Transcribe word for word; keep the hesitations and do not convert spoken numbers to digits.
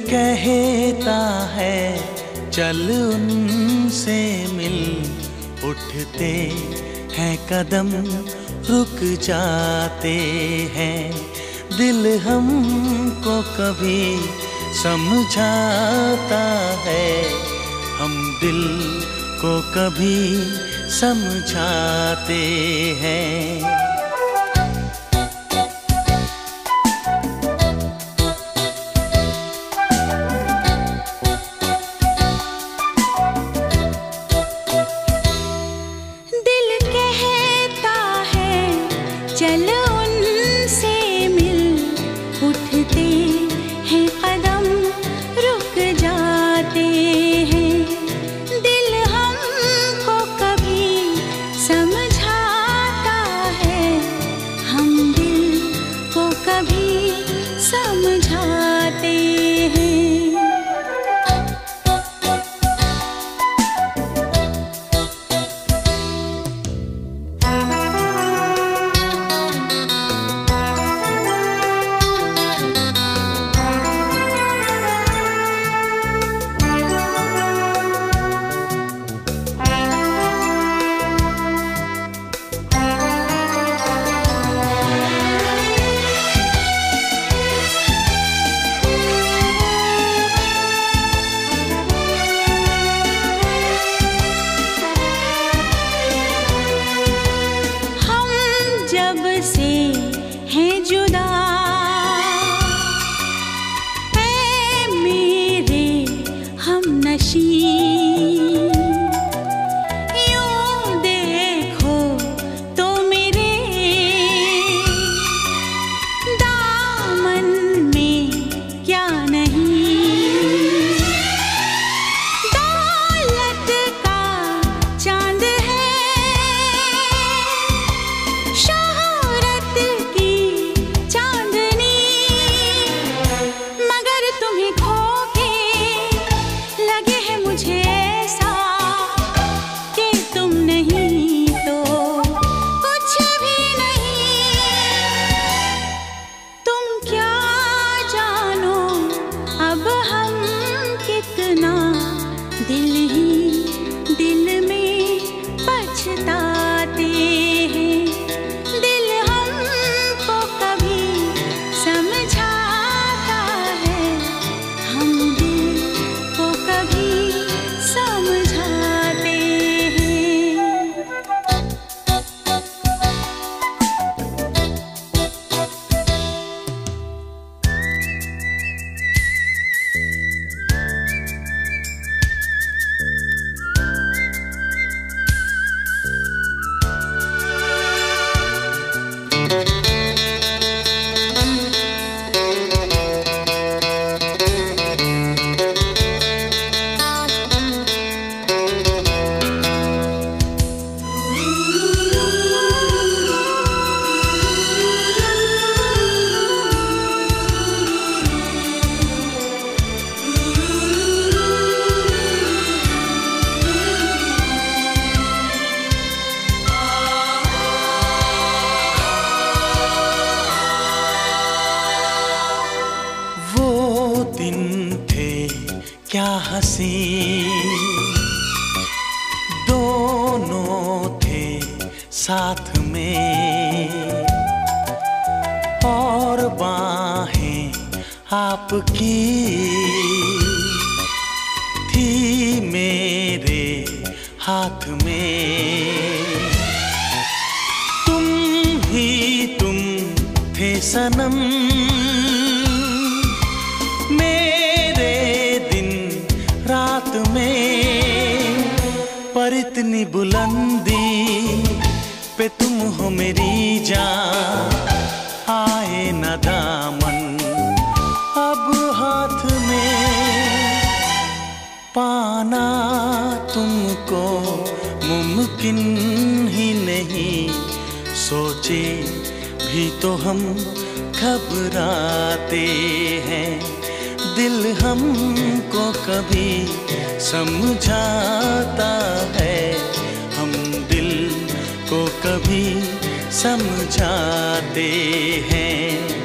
कहता है चल उनसे मिल, उठते हैं कदम रुक जाते हैं। दिल हमको कभी समझाता है, हम दिल को कभी समझाते हैं। चल उनसे मिल, उठते हैं कदम रुक जाते हैं। दिल हमको कभी समझाता है, हम दिल को कभी समझाते हैं। जब से हैं जुदा है मेरे हमनशी, यूं देखो तो मेरे दामन में क्या नहीं। दौलत का चांद है, दिल ही दिल में पछताते हैं। दिल हमको कभी समझाता है, हम दिल को कभी समझाते हैं। दिन थे क्या हंसी, दोनों थे साथ में, और बाहें आपकी थी मेरे हाथ में। तुम ही तुम थे सनम रात में, पर इतनी बुलंदी पे तुम हो मेरी जान। आए न दामन अब हाथ में, पाना तुमको मुमकिन ही नहीं। सोचे भी तो हम घबराते हैं, दिल हमको कभी समझाता है, हम दिल को कभी समझाते हैं।